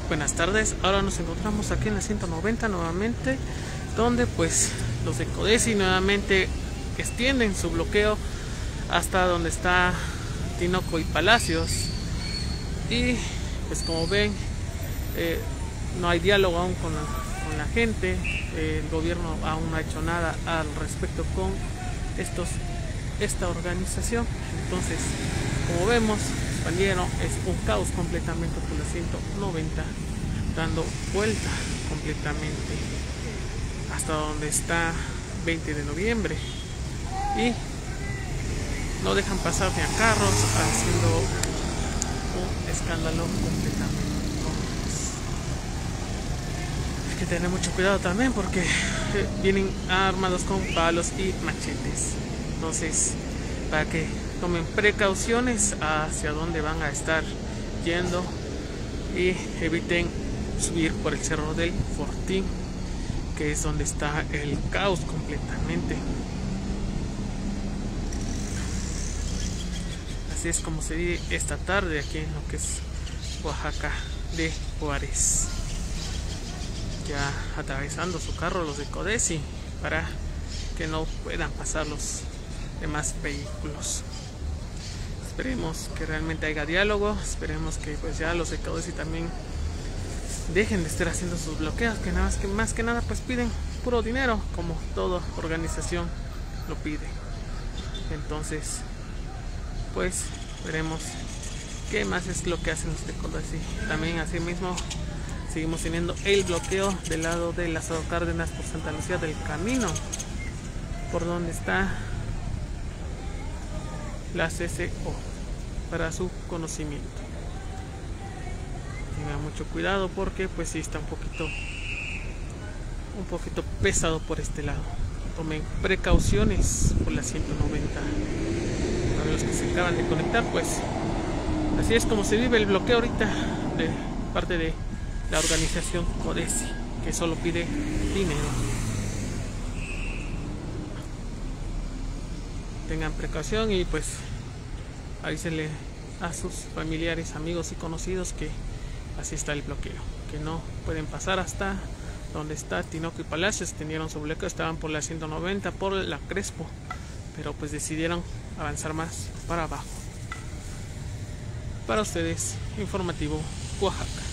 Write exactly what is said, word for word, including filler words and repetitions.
Buenas tardes, ahora nos encontramos aquí en la ciento noventa nuevamente, donde pues los de Codesi nuevamente extienden su bloqueo hasta donde está Tinoco y Palacios. Y pues como ven, eh, no hay diálogo aún con la, con la gente. Eh, el gobierno aún no ha hecho nada al respecto con estos esta organización. Entonces, como vemos, compañero, es un caos completamente por la ciento noventa, dando vuelta completamente hasta donde está veinte de noviembre, y no dejan pasar ni a carros, haciendo un escándalo completamente. Hay que tener mucho cuidado también porque eh, vienen armados con palos y machetes. Entonces, para que tomen precauciones hacia dónde van a estar yendo y eviten subir por el cerro del Fortín, que es donde está el caos completamente. Así es como se vive esta tarde aquí en lo que es Oaxaca de Juárez, ya atravesando su carro los de Codesi para que no puedan pasar los demás vehículos. Esperemos que realmente haya diálogo, esperemos que pues ya los de Codesi también dejen de estar haciendo sus bloqueos, que nada más que más que nada pues piden puro dinero, como toda organización lo pide. Entonces pues veremos qué más es lo que hacen los de Codesi. También así mismo seguimos teniendo el bloqueo del lado de Lázaro Cárdenas por Santa Lucía del Camino, por donde está la C C O, para su conocimiento. Tengan mucho cuidado porque pues sí está un poquito un poquito pesado por este lado. Tomen precauciones por la ciento noventa. Para los que se acaban de conectar, pues así es como se vive el bloqueo ahorita de parte de la organización Codesi, que solo pide dinero. Tengan precaución y pues avísenle a sus familiares, amigos y conocidos que así está el bloqueo, que no pueden pasar hasta donde está Tinoco y Palacios. Tenían su bloqueo, estaban por la ciento noventa, por la Crespo, pero pues decidieron avanzar más para abajo. Para ustedes, Informativo Oaxaca.